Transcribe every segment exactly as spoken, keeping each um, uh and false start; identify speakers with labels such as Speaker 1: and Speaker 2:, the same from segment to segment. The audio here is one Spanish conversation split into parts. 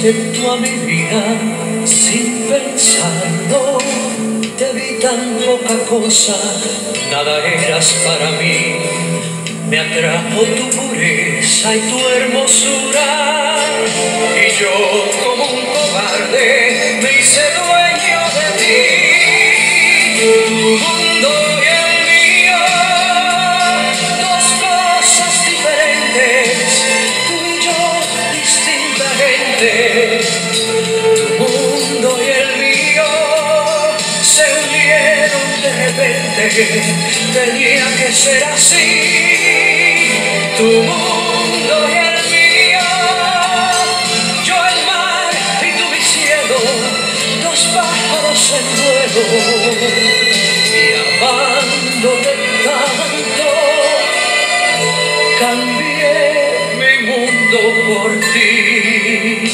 Speaker 1: directo a mi vida sin pensarlo. Te vi tan poca cosa, nada eras para mí. Me atrajo tu pureza y tu hermosura, y yo como un cobarde me hice dueño de ti. Tu mundo y el mío, dos cosas diferentes, tú y yo distinta gente. Tu mundo y el mío se unieron de repente, tenía que ser así. Tu mundo y el mío, yo el mar y tú mi cielo, dos pájaros en vuelo, y amándote tanto, cambié mi mundo por ti.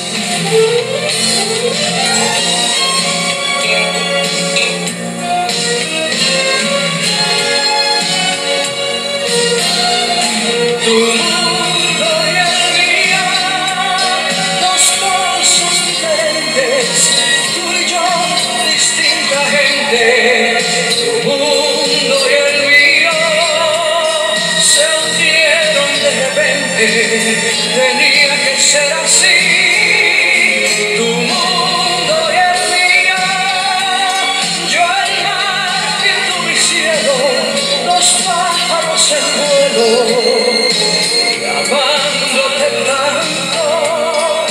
Speaker 1: Tu mundo y el mío, dos cosas diferentes, tú y yo distinta gente. Tu mundo y el mío se hundieron de repente, tenía que ser así. Tu mundo y el mío, yo el mar y tú mi cielo, dos pájaros en vuelo. Amándote tanto,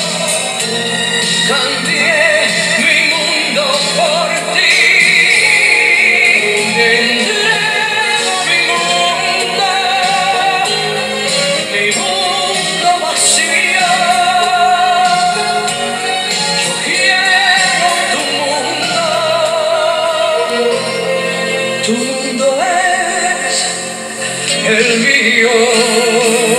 Speaker 1: cambié mi mundo por ti. Te entrego mi mundo, mi mundo vacío. Yo quiero tu mundo, tu mundo es el mío.